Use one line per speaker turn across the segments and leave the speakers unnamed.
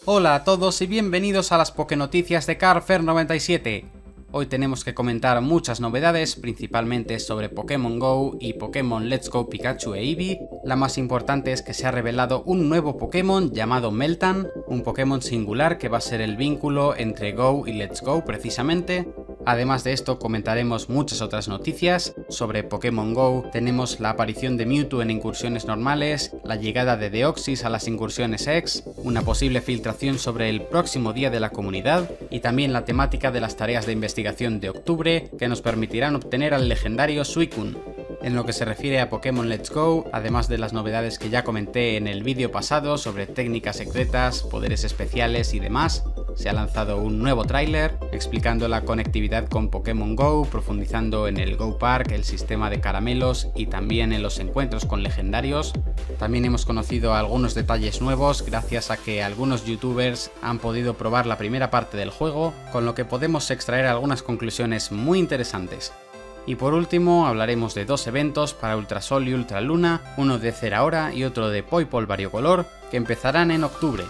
Hola a todos y bienvenidos a las Pokénoticias de Carfer97. Hoy tenemos que comentar muchas novedades, principalmente sobre Pokémon GO y Pokémon Let's Go Pikachu e Eevee. La más importante es que se ha revelado un nuevo Pokémon llamado Meltan, un Pokémon singular que va a ser el vínculo entre Go y Let's Go precisamente. Además de esto comentaremos muchas otras noticias. Sobre Pokémon GO tenemos la aparición de Mewtwo en incursiones normales, la llegada de Deoxys a las incursiones X, una posible filtración sobre el próximo día de la comunidad y también la temática de las tareas de investigación de octubre que nos permitirán obtener al legendario Suicune. En lo que se refiere a Pokémon Let's Go, además de las novedades que ya comenté en el vídeo pasado sobre técnicas secretas, poderes especiales y demás, se ha lanzado un nuevo tráiler explicando la conectividad con Pokémon GO, profundizando en el Go Park, el sistema de caramelos y también en los encuentros con legendarios. También hemos conocido algunos detalles nuevos gracias a que algunos youtubers han podido probar la primera parte del juego, con lo que podemos extraer algunas conclusiones muy interesantes. Y por último hablaremos de dos eventos para Ultrasol y Ultraluna, uno de Zeraora y otro de Poipole Variocolor, que empezarán en octubre.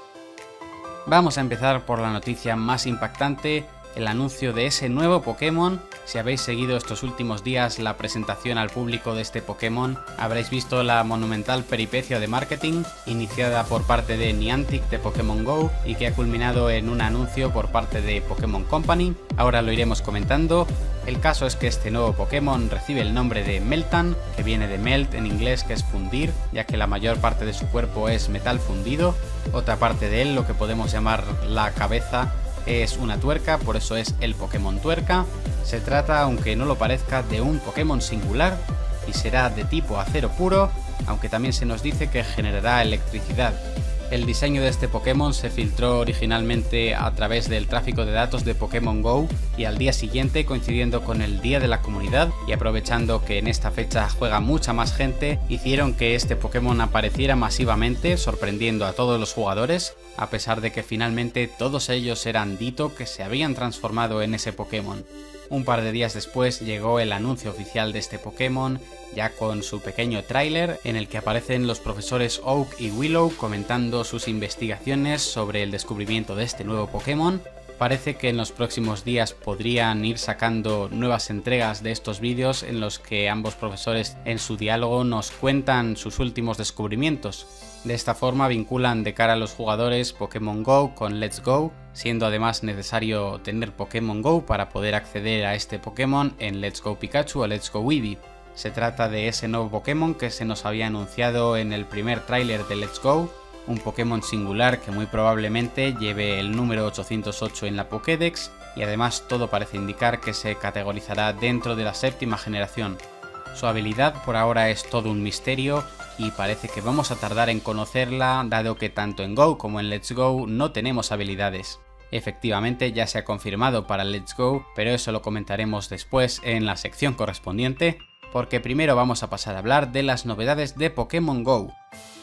Vamos a empezar por la noticia más impactante, el anuncio de ese nuevo Pokémon. Si habéis seguido estos últimos días la presentación al público de este Pokémon, habréis visto la monumental peripecia de marketing iniciada por parte de Niantic de Pokémon GO y que ha culminado en un anuncio por parte de Pokémon Company. Ahora lo iremos comentando. El caso es que este nuevo Pokémon recibe el nombre de Meltan, que viene de melt en inglés, que es fundir, ya que la mayor parte de su cuerpo es metal fundido. Otra parte de él, lo que podemos llamar la cabeza, es una tuerca, por eso es el Pokémon Tuerca. Se trata, aunque no lo parezca, de un Pokémon singular y será de tipo acero puro, aunque también se nos dice que generará electricidad. El diseño de este Pokémon se filtró originalmente a través del tráfico de datos de Pokémon GO y al día siguiente, coincidiendo con el Día de la Comunidad y aprovechando que en esta fecha juega mucha más gente, hicieron que este Pokémon apareciera masivamente, sorprendiendo a todos los jugadores, a pesar de que finalmente todos ellos eran Ditto que se habían transformado en ese Pokémon. Un par de días después llegó el anuncio oficial de este Pokémon, ya con su pequeño tráiler en el que aparecen los profesores Oak y Willow comentando sus investigaciones sobre el descubrimiento de este nuevo Pokémon. Parece que en los próximos días podrían ir sacando nuevas entregas de estos vídeos en los que ambos profesores en su diálogo nos cuentan sus últimos descubrimientos. De esta forma vinculan de cara a los jugadores Pokémon GO con Let's Go, siendo además necesario tener Pokémon GO para poder acceder a este Pokémon en Let's Go Pikachu o Let's Go Eevee. Se trata de ese nuevo Pokémon que se nos había anunciado en el primer tráiler de Let's Go, un Pokémon singular que muy probablemente lleve el número 808 en la Pokédex y además todo parece indicar que se categorizará dentro de la séptima generación. Su habilidad por ahora es todo un misterio y parece que vamos a tardar en conocerla, dado que tanto en GO como en Let's Go no tenemos habilidades. Efectivamente ya se ha confirmado para Let's Go, pero eso lo comentaremos después en la sección correspondiente, porque primero vamos a pasar a hablar de las novedades de Pokémon GO.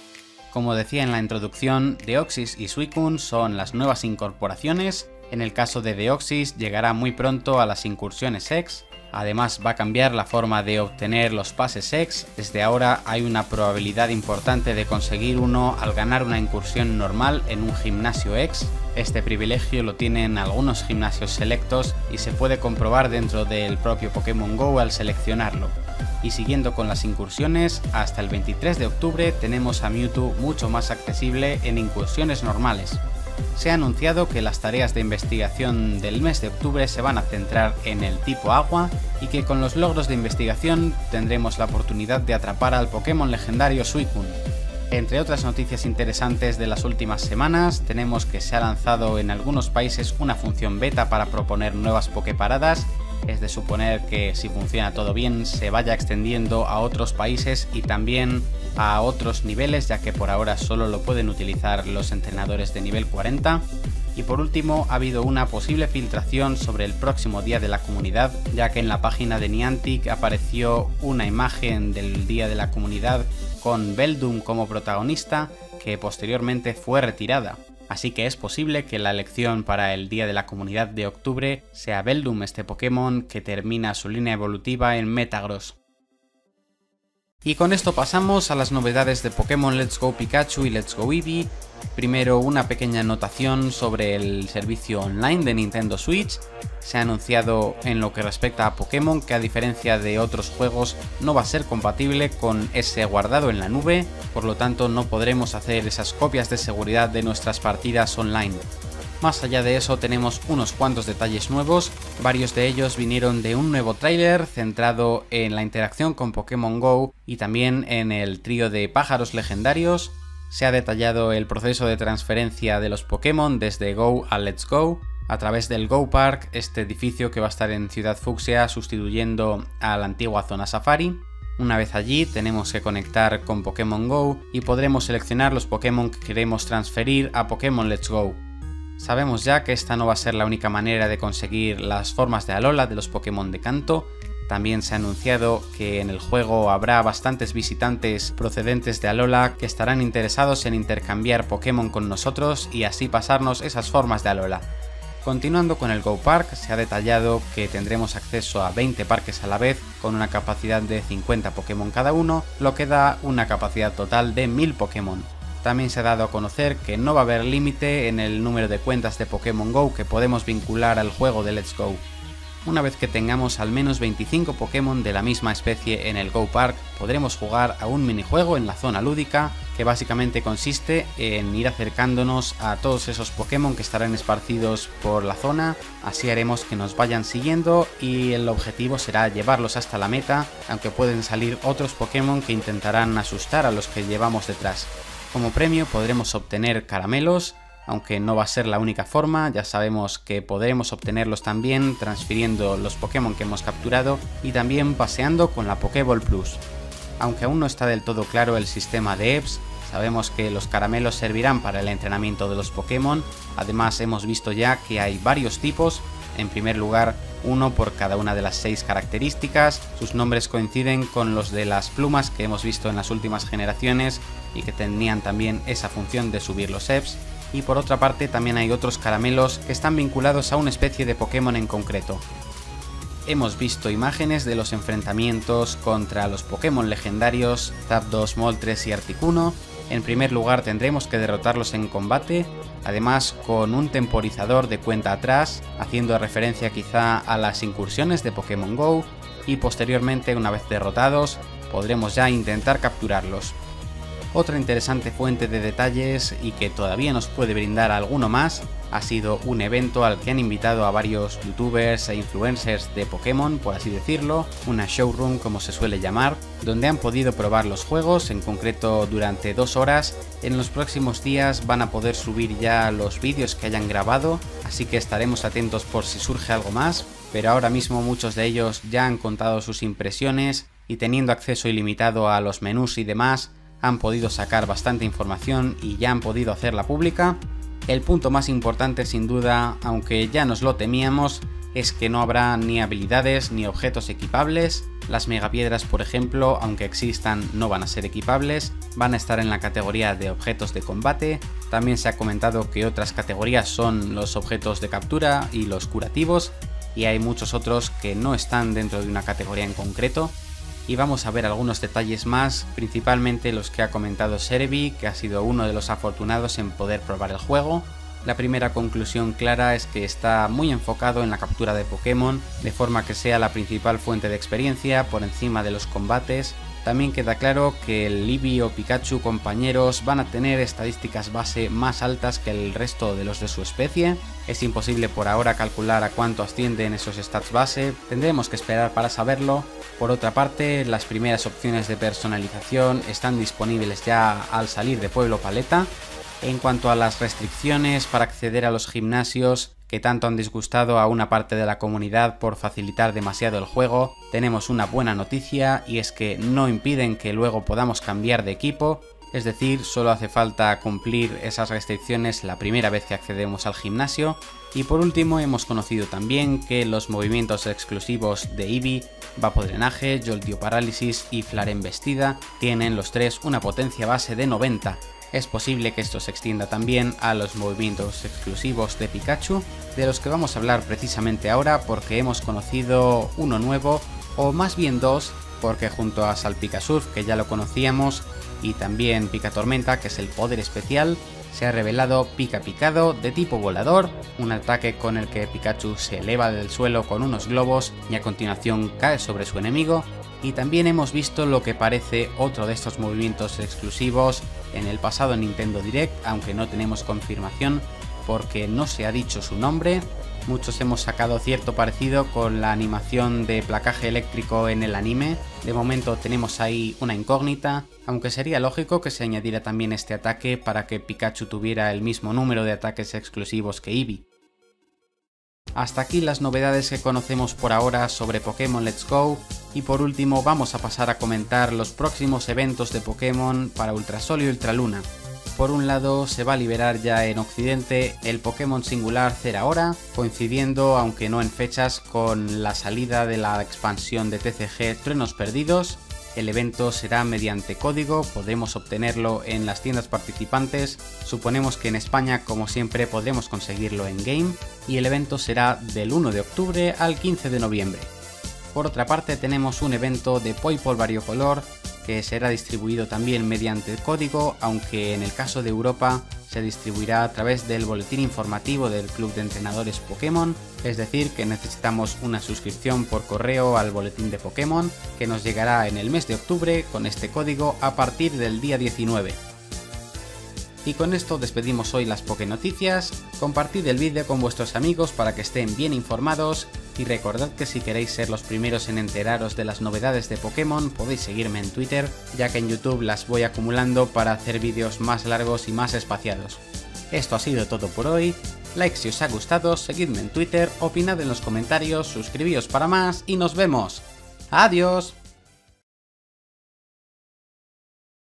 Como decía en la introducción, Deoxys y Suicune son las nuevas incorporaciones. En el caso de Deoxys llegará muy pronto a las incursiones X. Además va a cambiar la forma de obtener los pases X, desde ahora hay una probabilidad importante de conseguir uno al ganar una incursión normal en un gimnasio X. Este privilegio lo tienen algunos gimnasios selectos y se puede comprobar dentro del propio Pokémon GO al seleccionarlo. Y siguiendo con las incursiones, hasta el 23 de octubre tenemos a Mewtwo mucho más accesible en incursiones normales. Se ha anunciado que las tareas de investigación del mes de octubre se van a centrar en el tipo agua y que con los logros de investigación tendremos la oportunidad de atrapar al Pokémon legendario Suicune. Entre otras noticias interesantes de las últimas semanas, tenemos que se ha lanzado en algunos países una función beta para proponer nuevas Poképaradas. Es de suponer que si funciona todo bien se vaya extendiendo a otros países y también a otros niveles, ya que por ahora solo lo pueden utilizar los entrenadores de nivel 40. Y por último ha habido una posible filtración sobre el próximo Día de la Comunidad, ya que en la página de Niantic apareció una imagen del Día de la Comunidad con Beldum como protagonista, que posteriormente fue retirada. Así que es posible que la elección para el Día de la Comunidad de octubre sea Beldum, este Pokémon que termina su línea evolutiva en Metagross. Y con esto pasamos a las novedades de Pokémon Let's Go Pikachu y Let's Go Eevee. Primero, una pequeña anotación sobre el servicio online de Nintendo Switch. Se ha anunciado en lo que respecta a Pokémon que, a diferencia de otros juegos, no va a ser compatible con ese guardado en la nube, por lo tanto no podremos hacer esas copias de seguridad de nuestras partidas online. Más allá de eso, tenemos unos cuantos detalles nuevos. Varios de ellos vinieron de un nuevo tráiler centrado en la interacción con Pokémon Go y también en el trío de pájaros legendarios. Se ha detallado el proceso de transferencia de los Pokémon desde Go a Let's Go a través del Go Park, este edificio que va a estar en Ciudad Fucsia sustituyendo a la antigua zona Safari. Una vez allí tenemos que conectar con Pokémon Go y podremos seleccionar los Pokémon que queremos transferir a Pokémon Let's Go. Sabemos ya que esta no va a ser la única manera de conseguir las formas de Alola de los Pokémon de Kanto. También se ha anunciado que en el juego habrá bastantes visitantes procedentes de Alola que estarán interesados en intercambiar Pokémon con nosotros y así pasarnos esas formas de Alola. Continuando con el Go Park, se ha detallado que tendremos acceso a 20 parques a la vez con una capacidad de 50 Pokémon cada uno, lo que da una capacidad total de 1000 Pokémon. También se ha dado a conocer que no va a haber límite en el número de cuentas de Pokémon Go que podemos vincular al juego de Let's Go. Una vez que tengamos al menos 25 Pokémon de la misma especie en el Go Park, podremos jugar a un minijuego en la zona lúdica que básicamente consiste en ir acercándonos a todos esos Pokémon que estarán esparcidos por la zona. Así haremos que nos vayan siguiendo y el objetivo será llevarlos hasta la meta, aunque pueden salir otros Pokémon que intentarán asustar a los que llevamos detrás. Como premio podremos obtener caramelos, aunque no va a ser la única forma. Ya sabemos que podremos obtenerlos también transfiriendo los Pokémon que hemos capturado y también paseando con la Pokéball Plus. Aunque aún no está del todo claro el sistema de EVs, sabemos que los caramelos servirán para el entrenamiento de los Pokémon. Además hemos visto ya que hay varios tipos. En primer lugar, uno por cada una de las 6 características. Sus nombres coinciden con los de las plumas que hemos visto en las últimas generaciones y que tenían también esa función de subir los EVs. Y por otra parte también hay otros caramelos que están vinculados a una especie de Pokémon en concreto. Hemos visto imágenes de los enfrentamientos contra los Pokémon legendarios Zapdos, Moltres y Articuno. En primer lugar tendremos que derrotarlos en combate, además con un temporizador de cuenta atrás, haciendo referencia quizá a las incursiones de Pokémon Go, y posteriormente, una vez derrotados, podremos ya intentar capturarlos. Otra interesante fuente de detalles y que todavía nos puede brindar alguno más ha sido un evento al que han invitado a varios youtubers e influencers de Pokémon, por así decirlo, una showroom como se suele llamar, donde han podido probar los juegos, en concreto durante 2 horas. En los próximos días van a poder subir ya los vídeos que hayan grabado, así que estaremos atentos por si surge algo más, pero ahora mismo muchos de ellos ya han contado sus impresiones y, teniendo acceso ilimitado a los menús y demás, han podido sacar bastante información y ya han podido hacerla pública. El punto más importante, sin duda, aunque ya nos lo temíamos, es que no habrá ni habilidades ni objetos equipables. Las megapiedras, por ejemplo, aunque existan, no van a ser equipables, van a estar en la categoría de objetos de combate. También se ha comentado que otras categorías son los objetos de captura y los curativos, y hay muchos otros que no están dentro de una categoría en concreto. Y vamos a ver algunos detalles más, principalmente los que ha comentado Serebii, que ha sido uno de los afortunados en poder probar el juego. La primera conclusión clara es que está muy enfocado en la captura de Pokémon, de forma que sea la principal fuente de experiencia por encima de los combates. También queda claro que el Eevee o Pikachu compañeros van a tener estadísticas base más altas que el resto de los de su especie. Es imposible por ahora calcular a cuánto ascienden esos stats base, tendremos que esperar para saberlo. Por otra parte, las primeras opciones de personalización están disponibles ya al salir de Pueblo Paleta. En cuanto a las restricciones para acceder a los gimnasios, que tanto han disgustado a una parte de la comunidad por facilitar demasiado el juego, tenemos una buena noticia, y es que no impiden que luego podamos cambiar de equipo, es decir, solo hace falta cumplir esas restricciones la primera vez que accedemos al gimnasio. Y por último, hemos conocido también que los movimientos exclusivos de Eevee, Vapodrenaje, Jolteon Parálisis y Flare Embestida, tienen los tres una potencia base de 90. Es posible que esto se extienda también a los movimientos exclusivos de Pikachu, de los que vamos a hablar precisamente ahora porque hemos conocido uno nuevo, o más bien dos, porque junto a Salpicasurf, que ya lo conocíamos, y también Pica Tormenta, que es el poder especial, se ha revelado Pica Picado de tipo volador, un ataque con el que Pikachu se eleva del suelo con unos globos y a continuación cae sobre su enemigo, y también hemos visto lo que parece otro de estos movimientos exclusivos en el pasado Nintendo Direct, aunque no tenemos confirmación porque no se ha dicho su nombre. Muchos hemos sacado cierto parecido con la animación de placaje eléctrico en el anime. De momento tenemos ahí una incógnita, aunque sería lógico que se añadiera también este ataque para que Pikachu tuviera el mismo número de ataques exclusivos que Eevee. Hasta aquí las novedades que conocemos por ahora sobre Pokémon Let's Go, y por último vamos a pasar a comentar los próximos eventos de Pokémon para Ultrasol y Ultraluna. Por un lado, se va a liberar ya en Occidente el Pokémon singular Zeraora, coincidiendo, aunque no en fechas, con la salida de la expansión de TCG Truenos Perdidos. El evento será mediante código, podremos obtenerlo en las tiendas participantes, suponemos que en España, como siempre, podremos conseguirlo en game, y el evento será del 1 de octubre al 15 de noviembre. Por otra parte, tenemos un evento de Poipole variocolor, que será distribuido también mediante código, aunque en el caso de Europa se distribuirá a través del boletín informativo del Club de Entrenadores Pokémon, es decir que necesitamos una suscripción por correo al boletín de Pokémon, que nos llegará en el mes de octubre con este código a partir del día 19. Y con esto despedimos hoy las Pokénoticias, compartid el vídeo con vuestros amigos para que estén bien informados, y recordad que si queréis ser los primeros en enteraros de las novedades de Pokémon podéis seguirme en Twitter, ya que en YouTube las voy acumulando para hacer vídeos más largos y más espaciados. Esto ha sido todo por hoy, like si os ha gustado, seguidme en Twitter, opinad en los comentarios, suscribíos para más y nos vemos. ¡Adiós!